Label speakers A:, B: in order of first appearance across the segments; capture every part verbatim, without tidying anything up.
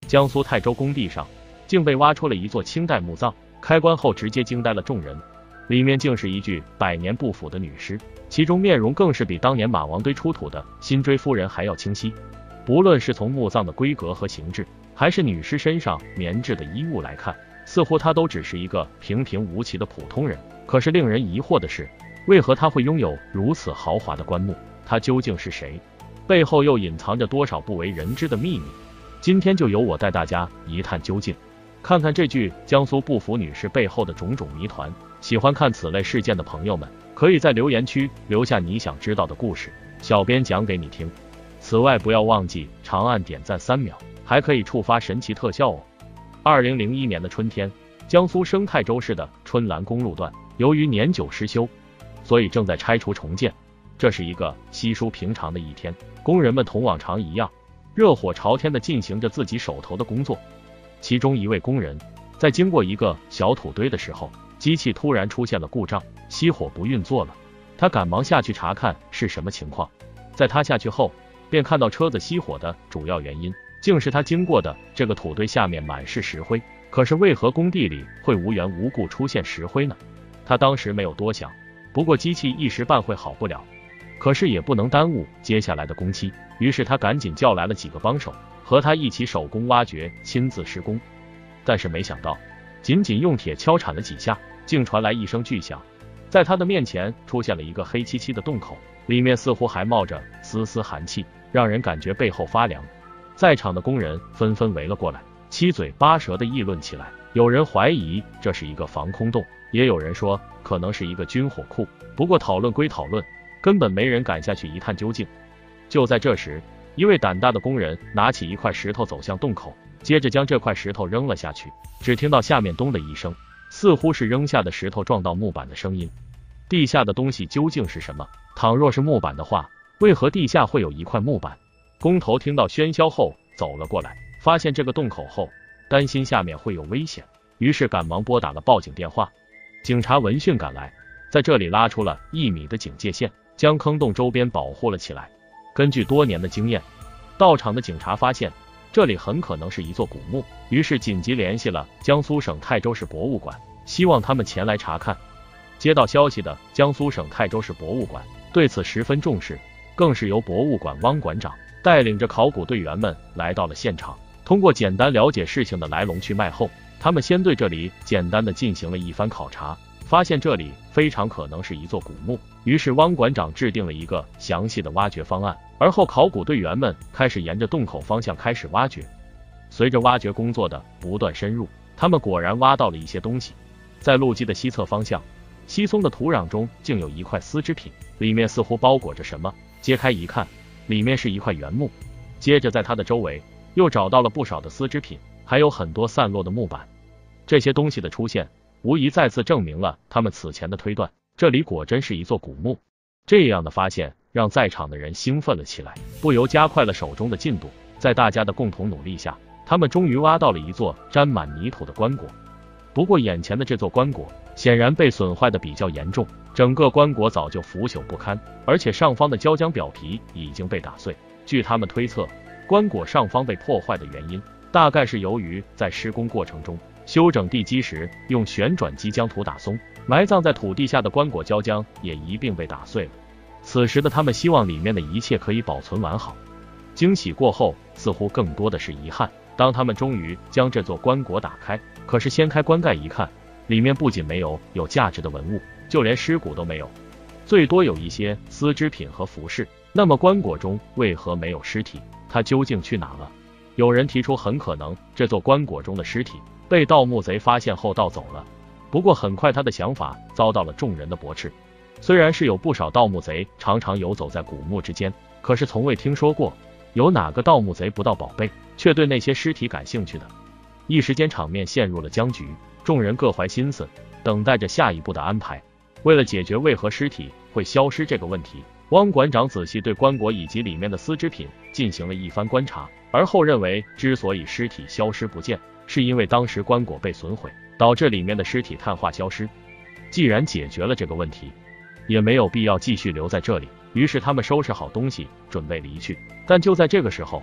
A: 江苏泰州工地上竟被挖出了一座清代墓葬，开棺后直接惊呆了众人，里面竟是一具百年不腐的女尸，其中面容更是比当年马王堆出土的辛追夫人还要清晰。不论是从墓葬的规格和形制，还是女尸身上棉质的衣物来看，似乎她都只是一个平平无奇的普通人。可是令人疑惑的是，为何她会拥有如此豪华的棺木？她究竟是谁？背后又隐藏着多少不为人知的秘密？今天就由我带大家一探究竟，看看这具江苏不腐女尸背后的种种谜团。喜欢看此类事件的朋友们，可以在留言区留下你想知道的故事，小编讲给你听。此外，不要忘记长按点赞三秒，还可以触发神奇特效哦。二零零一年的春天，江苏省泰州市的春兰公路段由于年久失修，所以正在拆除重建。这是一个稀疏平常的一天，工人们同往常一样，热火朝天地进行着自己手头的工作。其中一位工人在经过一个小土堆的时候，机器突然出现了故障，熄火不运作了。他赶忙下去查看是什么情况。在他下去后，便看到车子熄火的主要原因竟是他经过的这个土堆下面满是石灰。可是为何工地里会无缘无故出现石灰呢？他当时没有多想，不过机器一时半会好不了，可是也不能耽误接下来的工期，于是他赶紧叫来了几个帮手，和他一起手工挖掘，亲自施工。但是没想到，仅仅用铁敲铲了几下，竟传来一声巨响，在他的面前出现了一个黑漆漆的洞口，里面似乎还冒着丝丝寒气，让人感觉背后发凉。在场的工人纷纷围了过来，七嘴八舌地议论起来。有人怀疑这是一个防空洞，也有人说可能是一个军火库。不过讨论归讨论，根本没人敢下去一探究竟。就在这时，一位胆大的工人拿起一块石头走向洞口，接着将这块石头扔了下去。只听到下面咚的一声，似乎是扔下的石头撞到木板的声音。地下的东西究竟是什么？倘若是木板的话，为何地下会有一块木板？工头听到喧嚣后走了过来，发现这个洞口后，担心下面会有危险，于是赶忙拨打了报警电话。警察闻讯赶来，在这里拉出了一米的警戒线，将坑洞周边保护了起来。根据多年的经验，到场的警察发现这里很可能是一座古墓，于是紧急联系了江苏省泰州市博物馆，希望他们前来查看。接到消息的江苏省泰州市博物馆对此十分重视，更是由博物馆汪馆长带领着考古队员们来到了现场。通过简单了解事情的来龙去脉后，他们先对这里简单的进行了一番考察，发现这里非常可能是一座古墓。于是汪馆长制定了一个详细的挖掘方案，而后考古队员们开始沿着洞口方向开始挖掘。随着挖掘工作的不断深入，他们果然挖到了一些东西。在路基的西侧方向，稀松的土壤中竟有一块丝织品，里面似乎包裹着什么。揭开一看，里面是一块原木。接着在它的周围又找到了不少的丝织品，还有很多散落的木板。这些东西的出现无疑再次证明了他们此前的推断，这里果真是一座古墓。这样的发现让在场的人兴奋了起来，不由加快了手中的进度。在大家的共同努力下，他们终于挖到了一座沾满泥土的棺椁。不过眼前的这座棺椁显然被损坏的比较严重，整个棺椁早就腐朽不堪，而且上方的胶浆表皮已经被打碎。据他们推测，棺椁上方被破坏的原因大概是由于在施工过程中修整地基时用旋转机将土打松，埋葬在土地下的棺椁胶浆也一并被打碎了。此时的他们希望里面的一切可以保存完好。惊喜过后，似乎更多的是遗憾。当他们终于将这座棺椁打开，可是掀开棺盖一看，里面不仅没有有价值的文物，就连尸骨都没有，最多有一些丝织品和服饰。那么棺椁中为何没有尸体？它究竟去哪了？有人提出，很可能这座棺椁中的尸体被盗墓贼发现后盗走了。不过很快他的想法遭到了众人的驳斥。虽然是有不少盗墓贼常常游走在古墓之间，可是从未听说过有哪个盗墓贼不盗宝贝，却对那些尸体感兴趣的。一时间场面陷入了僵局，众人各怀心思，等待着下一步的安排。为了解决为何尸体会消失这个问题，汪馆长仔细对棺椁以及里面的丝织品进行了一番观察，而后认为之所以尸体消失不见，是因为当时棺椁被损毁，导致里面的尸体碳化消失。既然解决了这个问题，也没有必要继续留在这里，于是他们收拾好东西准备离去。但就在这个时候，停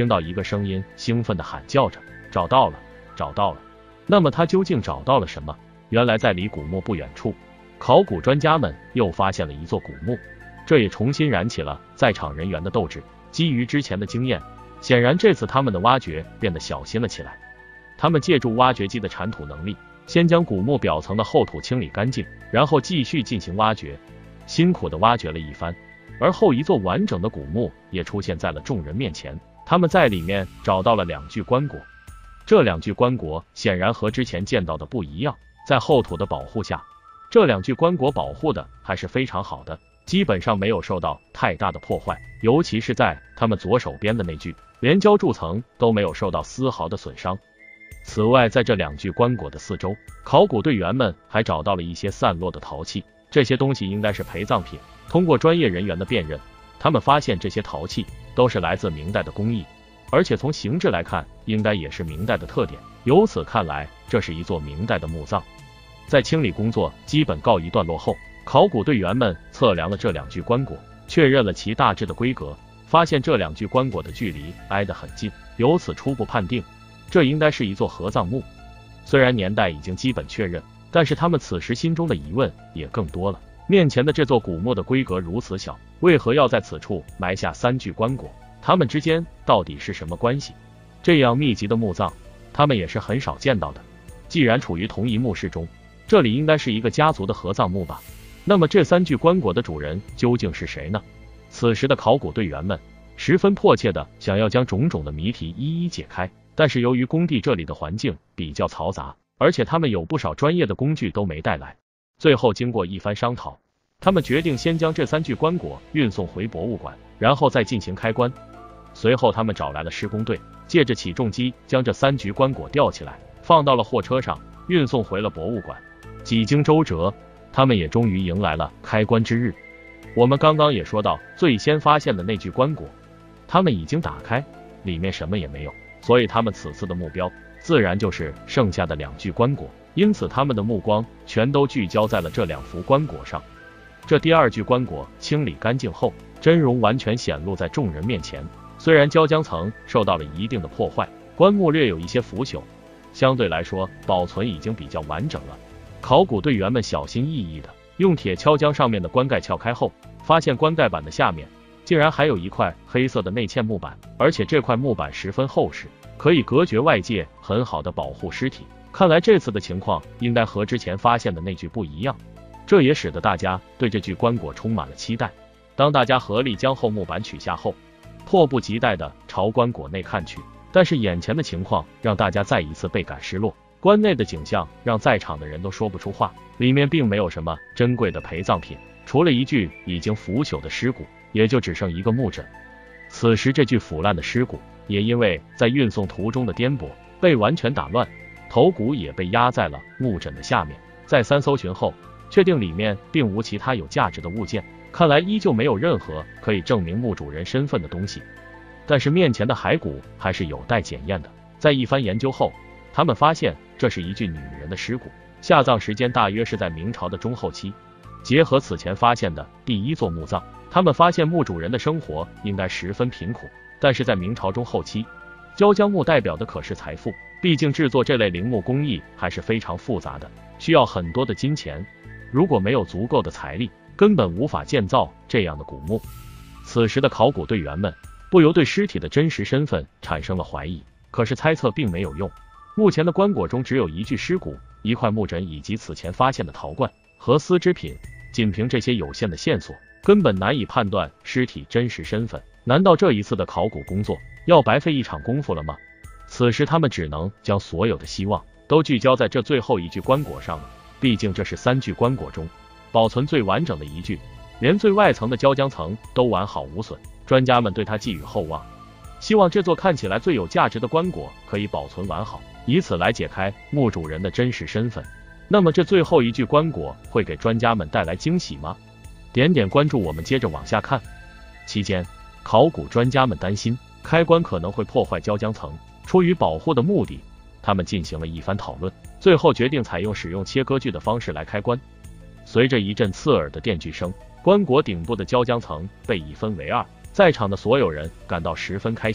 A: 听到一个声音兴奋地喊叫着：“找到了，找到了！”那么他究竟找到了什么？原来在离古墓不远处，考古专家们又发现了一座古墓，这也重新燃起了在场人员的斗志。基于之前的经验，显然这次他们的挖掘变得小心了起来。他们借助挖掘机的铲土能力，先将古墓表层的厚土清理干净，然后继续进行挖掘。辛苦地挖掘了一番，而后一座完整的古墓也出现在了众人面前。他们在里面找到了两具棺椁，这两具棺椁显然和之前见到的不一样，在厚土的保护下，这两具棺椁保护的还是非常好的，基本上没有受到太大的破坏，尤其是在他们左手边的那具，连浇筑层都没有受到丝毫的损伤。此外，在这两具棺椁的四周，考古队员们还找到了一些散落的陶器，这些东西应该是陪葬品。通过专业人员的辨认，他们发现这些陶器都是来自明代的工艺，而且从形制来看，应该也是明代的特点。由此看来，这是一座明代的墓葬。在清理工作基本告一段落后，考古队员们测量了这两具棺椁，确认了其大致的规格，发现这两具棺椁的距离挨得很近，由此初步判定，这应该是一座合葬墓。虽然年代已经基本确认，但是他们此时心中的疑问也更多了。面前的这座古墓的规格如此小，为何要在此处埋下三具棺椁？他们之间到底是什么关系？这样密集的墓葬，他们也是很少见到的。既然处于同一墓室中，这里应该是一个家族的合葬墓吧？那么这三具棺椁的主人究竟是谁呢？此时的考古队员们十分迫切的想要将种种的谜题一一解开，但是由于工地这里的环境比较嘈杂，而且他们有不少专业的工具都没带来。最后经过一番商讨，他们决定先将这三具棺椁运送回博物馆，然后再进行开棺。随后他们找来了施工队，借着起重机将这三具棺椁吊起来，放到了货车上，运送回了博物馆。几经周折，他们也终于迎来了开棺之日。我们刚刚也说到，最先发现的那具棺椁，他们已经打开，里面什么也没有，所以他们此次的目标自然就是剩下的两具棺椁，因此他们的目光全都聚焦在了这两副棺椁上。这第二具棺椁清理干净后，真容完全显露在众人面前。虽然胶浆层受到了一定的破坏，棺木略有一些腐朽，相对来说保存已经比较完整了。考古队员们小心翼翼的用铁锹将上面的棺盖撬开后，发现棺盖板的下面竟然还有一块黑色的内嵌木板，而且这块木板十分厚实，可以隔绝外界，很好的保护尸体。看来这次的情况应该和之前发现的那具不一样，这也使得大家对这具棺椁充满了期待。当大家合力将厚木板取下后，迫不及待地朝棺椁内看去，但是眼前的情况让大家再一次倍感失落。棺内的景象让在场的人都说不出话，里面并没有什么珍贵的陪葬品，除了一具已经腐朽的尸骨，也就只剩一个木枕。此时这具腐烂的尸骨也因为在运送途中的颠簸被完全打乱，头骨也被压在了木枕的下面。再三搜寻后，确定里面并无其他有价值的物件，看来依旧没有任何可以证明墓主人身份的东西。但是面前的骸骨还是有待检验的。在一番研究后，他们发现这是一具女人的尸骨，下葬时间大约是在明朝的中后期。结合此前发现的第一座墓葬，他们发现墓主人的生活应该十分贫苦，但是在明朝中后期，胶浆木代表的可是财富，毕竟制作这类陵墓工艺还是非常复杂的，需要很多的金钱，如果没有足够的财力，根本无法建造这样的古墓。此时的考古队员们不由对尸体的真实身份产生了怀疑，可是猜测并没有用。目前的棺椁中只有一具尸骨、一块木枕以及此前发现的陶罐和丝织品，仅凭这些有限的线索，根本难以判断尸体真实身份。难道这一次的考古工作要白费一场功夫了吗？此时他们只能将所有的希望都聚焦在这最后一具棺椁上了，毕竟这是三具棺椁中保存最完整的一具，连最外层的胶浆层都完好无损，专家们对它寄予厚望，希望这座看起来最有价值的棺椁可以保存完好，以此来解开墓主人的真实身份。那么这最后一具棺椁会给专家们带来惊喜吗？点点关注，我们接着往下看。期间，考古专家们担心开棺可能会破坏胶浆层，出于保护的目的，他们进行了一番讨论，最后决定采用使用切割锯的方式来开棺。随着一阵刺耳的电锯声，棺椁顶部的胶浆层被一分为二，在场的所有人感到十分开心，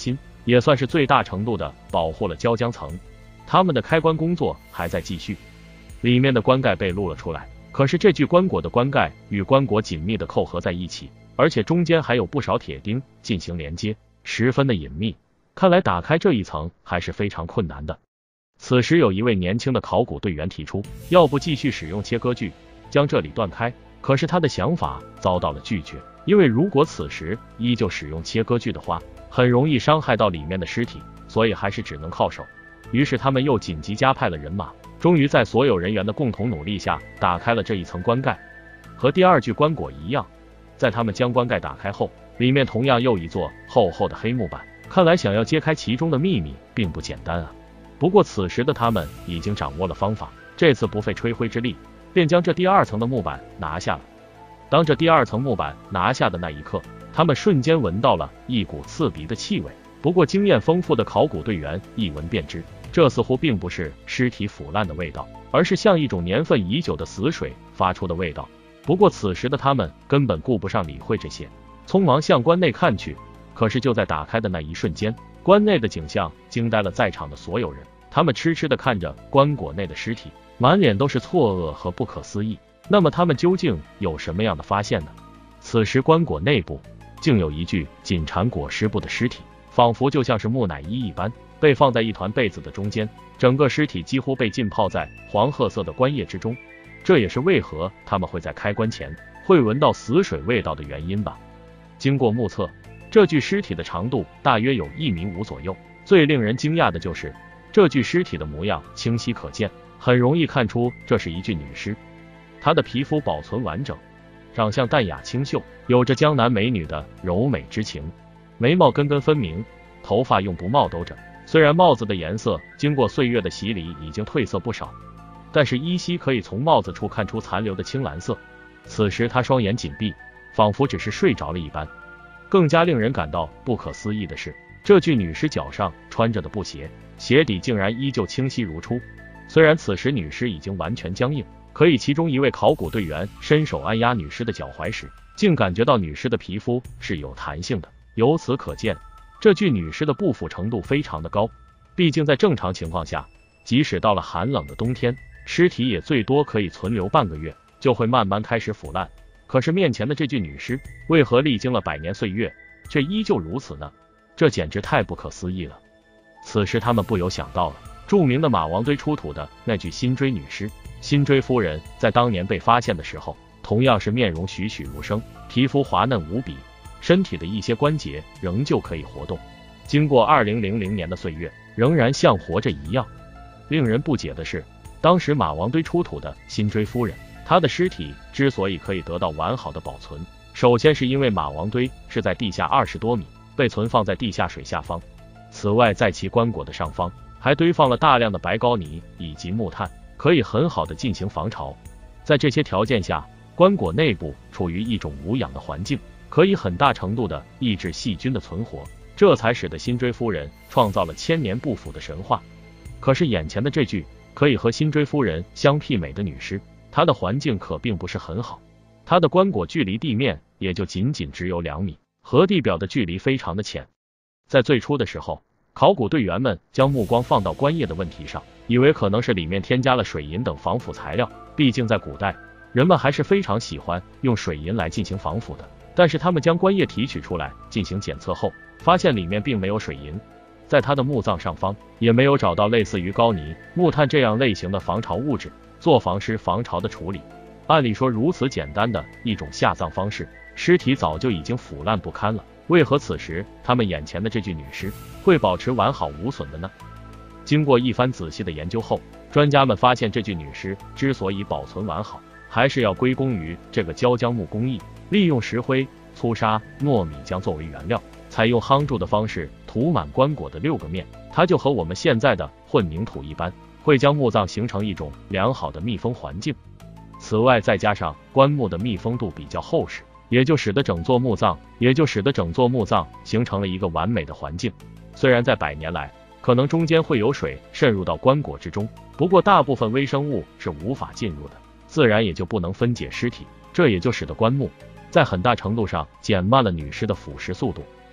A: 也算是最大程度的保护了胶浆层。他们的开棺工作还在继续，里面的棺盖被露了出来，可是这具棺椁的棺盖与棺椁紧密的扣合在一起，而且中间还有不少铁钉进行连接，十分的隐秘，看来打开这一层还是非常困难的。此时有一位年轻的考古队员提出，要不继续使用切割锯将这里断开，可是他的想法遭到了拒绝，因为如果此时依旧使用切割锯的话，很容易伤害到里面的尸体，所以还是只能靠手。于是他们又紧急加派了人马，终于在所有人员的共同努力下打开了这一层棺盖。和第二具棺椁一样，在他们将棺盖打开后，里面同样又一座厚厚的黑木板，看来想要揭开其中的秘密并不简单啊。不过此时的他们已经掌握了方法，这次不费吹灰之力，便将这第二层的木板拿下了。当这第二层木板拿下的那一刻，他们瞬间闻到了一股刺鼻的气味。不过经验丰富的考古队员一闻便知，这似乎并不是尸体腐烂的味道，而是像一种年份已久的死水发出的味道。不过此时的他们根本顾不上理会这些，匆忙向棺内看去。可是就在打开的那一瞬间，棺内的景象惊呆了在场的所有人，他们痴痴地看着棺椁内的尸体，满脸都是错愕和不可思议。那么他们究竟有什么样的发现呢？此时棺椁内部竟有一具紧缠裹尸布的尸体，仿佛就像是木乃伊一般，被放在一团被子的中间，整个尸体几乎被浸泡在黄褐色的棺液之中。这也是为何他们会在开棺前会闻到死水味道的原因吧。经过目测，这具尸体的长度大约有一米五左右。最令人惊讶的就是这具尸体的模样清晰可见，很容易看出这是一具女尸。她的皮肤保存完整，长相淡雅清秀，有着江南美女的柔美之情，眉毛根根分明，头发用布帽兜着，虽然帽子的颜色经过岁月的洗礼已经褪色不少，但是依稀可以从帽子处看出残留的青蓝色。此时她双眼紧闭，仿佛只是睡着了一般。更加令人感到不可思议的是，这具女尸脚上穿着的布鞋，鞋底竟然依旧清晰如初。虽然此时女尸已经完全僵硬，可以其中一位考古队员伸手按压女尸的脚踝时，竟感觉到女尸的皮肤是有弹性的。由此可见，这具女尸的不腐程度非常的高。毕竟在正常情况下，即使到了寒冷的冬天，尸体也最多可以存留半个月，就会慢慢开始腐烂。可是面前的这具女尸为何历经了百年岁月却依旧如此呢？这简直太不可思议了。此时他们不由想到了著名的马王堆出土的那具辛追女尸。辛追夫人在当年被发现的时候，同样是面容栩栩如生，皮肤滑嫩无比，身体的一些关节仍旧可以活动，经过二零零零年的岁月，仍然像活着一样。令人不解的是，当时马王堆出土的辛追夫人，她的尸体之所以可以得到完好的保存，首先是因为马王堆是在地下二十多米，被存放在地下水下方。此外，在其棺椁的上方还堆放了大量的白膏泥以及木炭，可以很好的进行防潮。在这些条件下，棺椁内部处于一种无氧的环境，可以很大程度的抑制细菌的存活，这才使得辛追夫人创造了千年不腐的神话。可是眼前的这具可以和辛追夫人相媲美的女尸，她的环境可并不是很好，她的棺椁距离地面也就仅仅只有两米，和地表的距离非常的浅。在最初的时候，考古队员们将目光放到棺液的问题上，以为可能是里面添加了水银等防腐材料，毕竟在古代，人们还是非常喜欢用水银来进行防腐的。但是他们将棺液提取出来进行检测后，发现里面并没有水银，在它的墓葬上方也没有找到类似于膏泥、木炭这样类型的防潮物质，做防尸防潮的处理。按理说如此简单的一种下葬方式，尸体早就已经腐烂不堪了，为何此时他们眼前的这具女尸会保持完好无损的呢？经过一番仔细的研究后，专家们发现这具女尸之所以保存完好，还是要归功于这个胶浆木工艺，利用石灰、粗沙、糯米浆作为原料，采用夯铸的方式涂满棺椁的六个面，它就和我们现在的混凝土一般，会将墓葬形成一种良好的密封环境。此外，再加上棺木的密封度比较厚实，也就使得整座墓葬也就使得整座墓葬形成了一个完美的环境。虽然在百年来可能中间会有水渗入到棺椁之中，不过大部分微生物是无法进入的，自然也就不能分解尸体，这也就使得棺木在很大程度上减慢了女尸的腐蚀速度。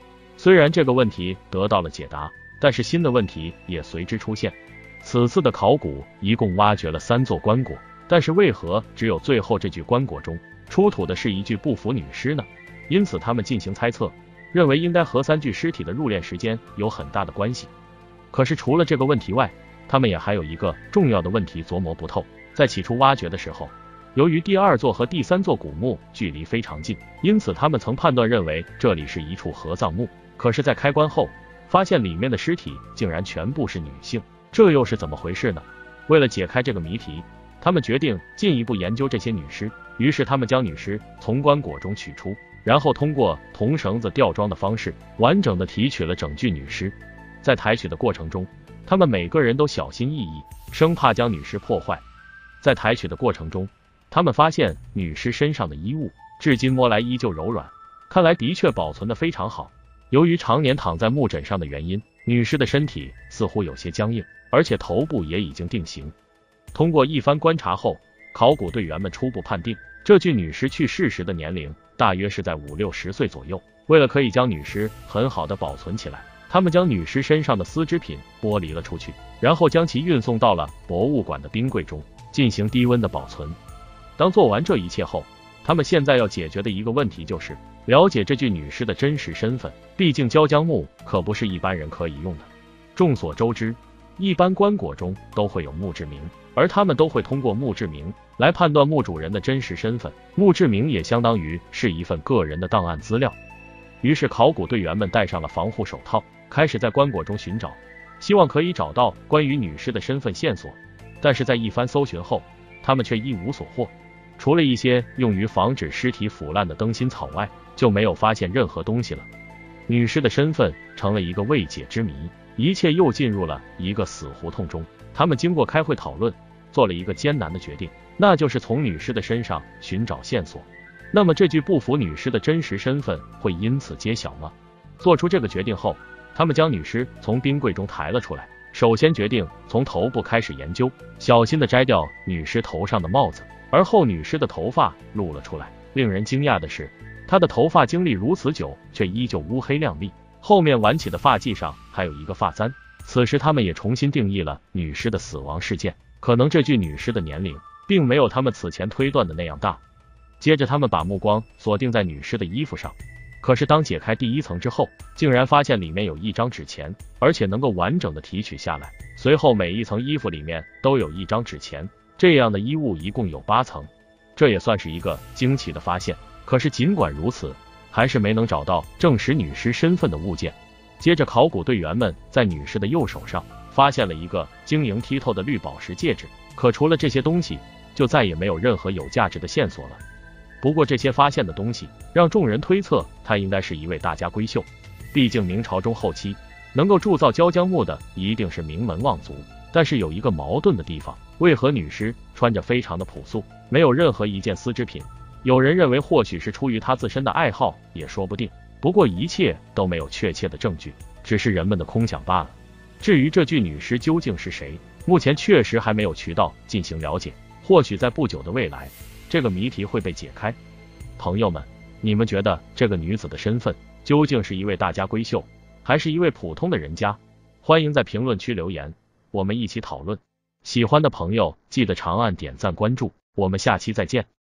A: 虽然这个问题得到了解答，但是新的问题也随之出现。此次的考古一共挖掘了三座棺椁，但是为何只有最后这具棺椁中出土的是一具不符女尸呢？因此他们进行猜测，认为应该和三具尸体的入殓时间有很大的关系。可是除了这个问题外，他们也还有一个重要的问题琢磨不透。在起初挖掘的时候，由于第二座和第三座古墓距离非常近，因此他们曾判断认为这里是一处合葬墓。可是在开棺后，发现里面的尸体竟然全部是女性，这又是怎么回事呢？为了解开这个谜题，他们决定进一步研究这些女尸。于是他们将女尸从棺椁中取出，然后通过铜绳子吊装的方式完整的提取了整具女尸。在抬取的过程中，他们每个人都小心翼翼，生怕将女尸破坏。在抬取的过程中，他们发现女尸身上的衣物至今摸来依旧柔软，看来的确保存得非常好。由于常年躺在木枕上的原因，女尸的身体似乎有些僵硬，而且头部也已经定型。通过一番观察后，考古队员们初步判定这具女尸去世时的年龄大约是在五六十岁左右。为了可以将女尸很好的保存起来，他们将女尸身上的丝织品剥离了出去，然后将其运送到了博物馆的冰柜中进行低温的保存。当做完这一切后，他们现在要解决的一个问题就是了解这具女尸的真实身份，毕竟椒江墓可不是一般人可以用的。众所周知，一般棺椁中都会有墓志铭，而他们都会通过墓志铭来判断墓主人的真实身份。墓志铭也相当于是一份个人的档案资料。于是考古队员们戴上了防护手套，开始在棺椁中寻找，希望可以找到关于女尸的身份线索。但是在一番搜寻后，他们却一无所获，除了一些用于防止尸体腐烂的灯芯草外，就没有发现任何东西了。女尸的身份成了一个未解之谜，一切又进入了一个死胡同中。他们经过开会讨论，做了一个艰难的决定，那就是从女尸的身上寻找线索。那么这具不符女尸的真实身份会因此揭晓吗？做出这个决定后，他们将女尸从冰柜中抬了出来。首先决定从头部开始研究，小心地摘掉女尸头上的帽子，而后女尸的头发露了出来。令人惊讶的是，她的头发经历如此久，却依旧乌黑亮丽，后面挽起的发髻上还有一个发簪。此时他们也重新定义了女尸的死亡事件，可能这具女尸的年龄并没有他们此前推断的那样大。接着他们把目光锁定在女尸的衣服上，可是当解开第一层之后，竟然发现里面有一张纸钱，而且能够完整的提取下来。随后每一层衣服里面都有一张纸钱，这样的衣物一共有八层，这也算是一个惊奇的发现。可是尽管如此，还是没能找到证实女尸身份的物件。接着考古队员们在女尸的右手上发现了一个晶莹剔透的绿宝石戒指，可除了这些东西，就再也没有任何有价值的线索了。不过这些发现的东西让众人推测她应该是一位大家闺秀，毕竟明朝中后期能够铸造椒江墓的一定是名门望族。但是有一个矛盾的地方，为何女尸穿着非常的朴素，没有任何一件丝织品？有人认为或许是出于她自身的爱好也说不定，不过一切都没有确切的证据，只是人们的空想罢了。至于这具女尸究竟是谁，目前确实还没有渠道进行了解，或许在不久的未来这个谜题会被解开。朋友们，你们觉得这个女子的身份究竟是一位大家闺秀，还是一位普通的人家？欢迎在评论区留言，我们一起讨论。喜欢的朋友记得长按点赞关注，我们下期再见。